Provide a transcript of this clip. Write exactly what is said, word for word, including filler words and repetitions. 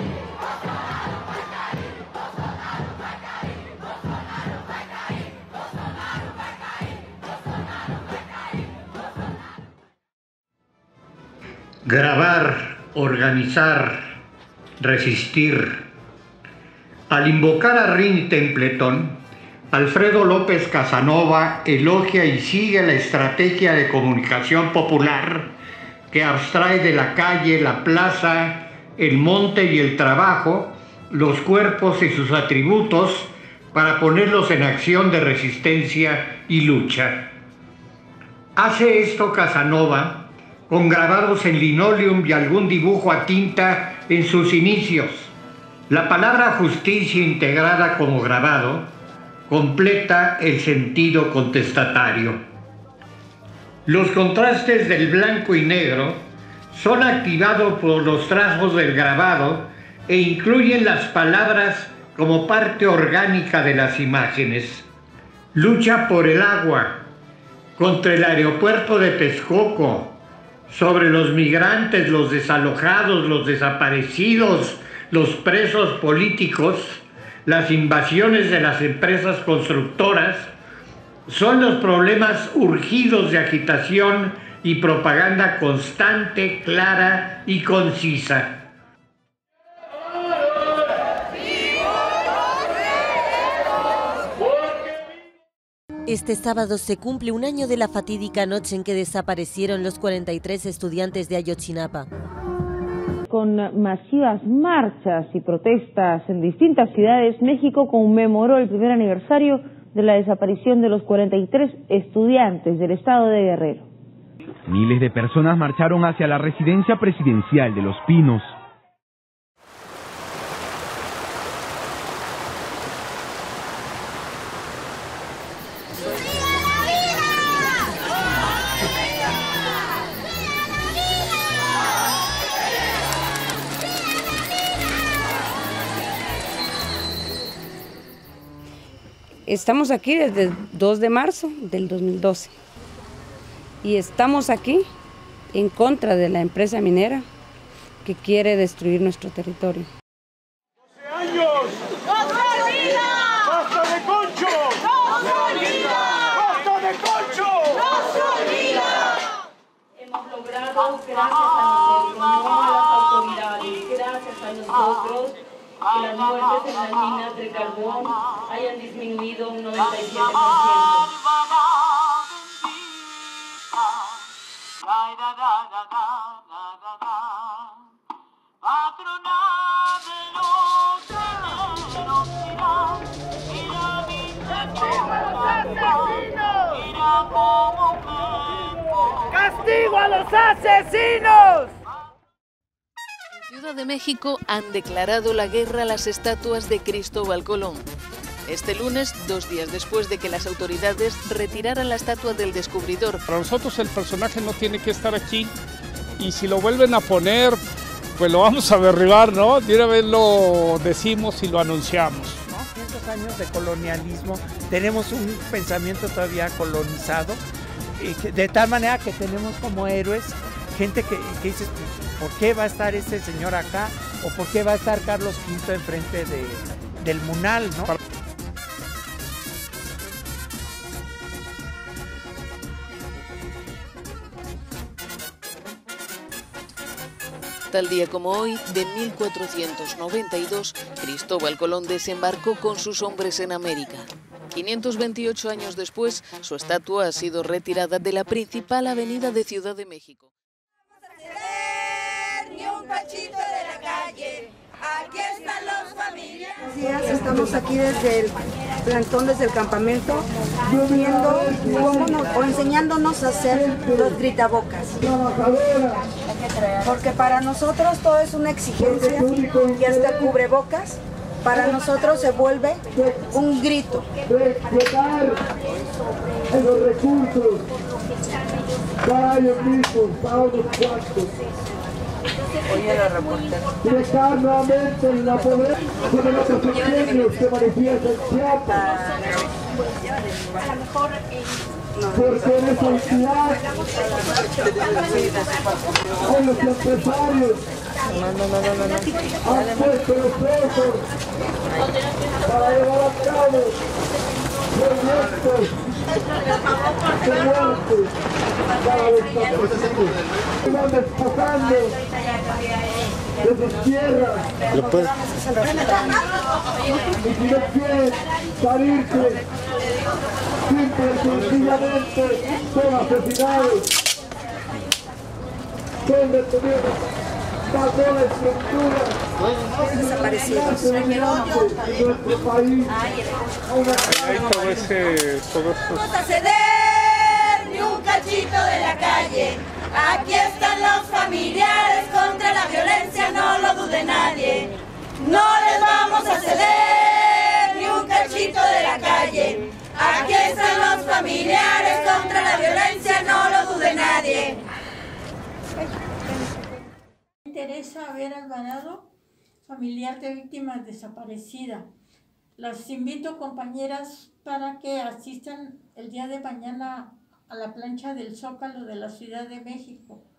Grabar, organizar, resistir. Al invocar a Rin y Templeton, Alfredo López Casanova elogia y sigue la estrategia de comunicación popular que abstrae de la calle, la plaza, el monte y el trabajo, los cuerpos y sus atributos para ponerlos en acción de resistencia y lucha. Hace esto Casanova con grabados en linoleum y algún dibujo a tinta en sus inicios. La palabra justicia integrada como grabado completa el sentido contestatario. Los contrastes del blanco y negro son activados por los trazos del grabado e incluyen las palabras como parte orgánica de las imágenes. Lucha por el agua, contra el aeropuerto de Texcoco, sobre los migrantes, los desalojados, los desaparecidos, los presos políticos, las invasiones de las empresas constructoras, son los problemas urgidos de agitación y propaganda constante, clara y concisa. Este sábado se cumple un año de la fatídica noche en que desaparecieron los cuarenta y tres estudiantes de Ayotzinapa. Con masivas marchas y protestas en distintas ciudades, México conmemoró el primer aniversario de la desaparición de los cuarenta y tres estudiantes del estado de Guerrero. Miles de personas marcharon hacia la residencia presidencial de Los Pinos. Estamos aquí desde el dos de marzo del dos mil doce y estamos aquí en contra de la empresa minera que quiere destruir nuestro territorio. doce años. ¡No se olvida! ¡Basta de Concho! ¡No se olvida! ¡Basta de Concho! ¡No se olvida! Hemos logrado, gracias a nosotros, no a las autoridades, gracias a nosotros, que las muertes en las minas de carbón hayan disminuido un noventa y siete por ciento. ¡Castigo a los asesinos! En Ciudad de México han declarado la guerra a las estatuas de Cristóbal Colón. Este lunes, dos días después de que las autoridades retiraran la estatua del descubridor. Para nosotros el personaje no tiene que estar aquí y si lo vuelven a poner, pues lo vamos a derribar, ¿no? De una vez lo decimos y lo anunciamos. cientos años de colonialismo, tenemos un pensamiento todavía colonizado, de tal manera que tenemos como héroes gente que, que dice, ¿por qué va a estar este señor acá? ¿O por qué va a estar Carlos quinto enfrente de, del Munal, ¿no? Tal día como hoy, de mil cuatrocientos noventa y dos, Cristóbal Colón desembarcó con sus hombres en América. quinientos veintiocho años después, su estatua ha sido retirada de la principal avenida de Ciudad de México. Ni un pachito de la calle, aquí están los familiares. Buenos días, estamos aquí desde el plantón, desde el campamento, viendo cómo nos, o enseñándonos a hacer los gritabocas. Porque para nosotros todo es una exigencia y hasta cubrebocas para nosotros se vuelve un grito. Respetar en los recursos para ellos mismos, para los cuartos. Oye la reportera. Dejar nuevamente en la poder sobre los extraños que manifiestan Chiapas. A lo mejor Porque en esa entidad, con los empresarios, No, no, no, no, no. no. Han puesto los ojos para llevar a cabo proyectos de muerte para los campesinos. Están despojando de sus tierras. Lo puedes. Y si no quieres salirte, simple y sencillamente son asesinados. Son detenidos bajo la estructura desaparecidos. en nuestro país. Ahí todo ese, todo eso. No vamos a ceder ni un cachito de la calle. Aquí están los familiares contra la violencia, no lo dude nadie. No les vamos a ceder ni un cachito de la calle. Aquí están los familiares contra la violencia, no lo dude nadie. Teresa Vera Alvarado, familiar de víctimas desaparecidas. Las invito, compañeras, para que asistan el día de mañana a la plancha del Zócalo de la Ciudad de México.